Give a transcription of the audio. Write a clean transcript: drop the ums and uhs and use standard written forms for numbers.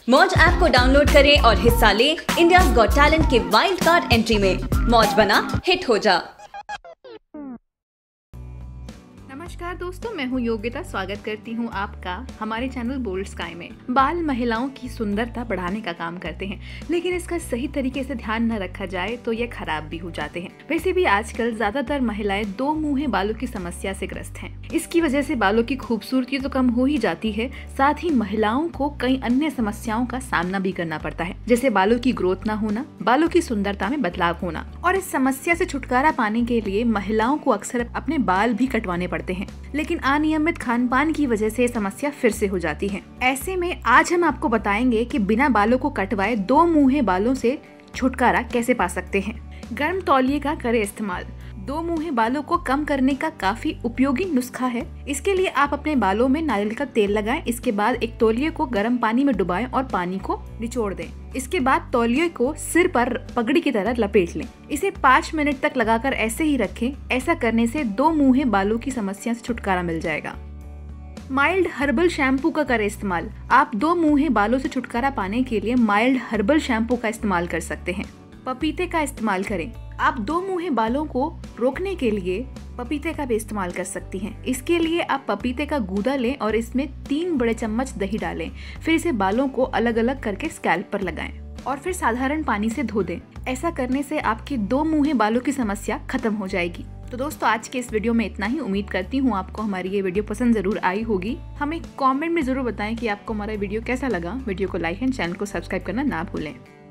मौज ऐप को डाउनलोड करें और हिस्सा लें इंडियाज गॉट टैलेंट के वाइल्ड कार्ड एंट्री में। मौज बना, हिट हो जा। नमस्कार दोस्तों, मैं हूं योगिता। स्वागत करती हूं आपका हमारे चैनल बोल्ड स्काई में। बाल महिलाओं की सुंदरता बढ़ाने का काम करते हैं, लेकिन इसका सही तरीके से ध्यान न रखा जाए तो ये खराब भी हो जाते हैं। वैसे भी आजकल ज्यादातर महिलाएं दो मुंहे बालों की समस्या से ग्रस्त हैं। इसकी वजह से बालों की खूबसूरती तो कम हो ही जाती है, साथ ही महिलाओं को कई अन्य समस्याओं का सामना भी करना पड़ता है, जैसे बालों की ग्रोथ न होना, बालों की सुंदरता में बदलाव होना। और इस समस्या से छुटकारा पाने के लिए महिलाओं को अक्सर अपने बाल भी कटवाने पड़ते हैं, लेकिन अनियमित खान पान की वजह से समस्या फिर से हो जाती है। ऐसे में आज हम आपको बताएंगे कि बिना बालों को कटवाए दो मुंहे बालों से छुटकारा कैसे पा सकते हैं। गर्म तौलिए का करें इस्तेमाल। दो मुंहे बालों को कम करने का काफी उपयोगी नुस्खा है। इसके लिए आप अपने बालों में नारियल का तेल लगाएं। इसके बाद एक तौलिए को गर्म पानी में डुबाएं और पानी को निचोड़ दें। इसके बाद तौलिए को सिर पर पगड़ी की तरह लपेट लें। इसे 5 मिनट तक लगाकर ऐसे ही रखें। ऐसा करने से दो मुंहे बालों की समस्या से छुटकारा मिल जाएगा। माइल्ड हर्बल शैम्पू का करें इस्तेमाल। आप दो मुंहे बालों से छुटकारा पाने के लिए माइल्ड हर्बल शैम्पू का इस्तेमाल कर सकते हैं। पपीते का इस्तेमाल करें। आप दो मुंहे बालों को रोकने के लिए पपीते का भी इस्तेमाल कर सकती हैं। इसके लिए आप पपीते का गूदा लें और इसमें 3 बड़े चम्मच दही डालें। फिर इसे बालों को अलग अलग करके स्कैल्प पर लगाएं और फिर साधारण पानी से धो दें। ऐसा करने से आपकी दो मुंहे बालों की समस्या खत्म हो जाएगी। तो दोस्तों, आज के इस वीडियो में इतना ही। उम्मीद करती हूँ आपको हमारी ये वीडियो पसंद जरूर आई होगी। हमें कमेंट में जरूर बताएं कि आपको हमारा वीडियो कैसा लगा। वीडियो को लाइक एंड चैनल को सब्सक्राइब करना ना भूलें।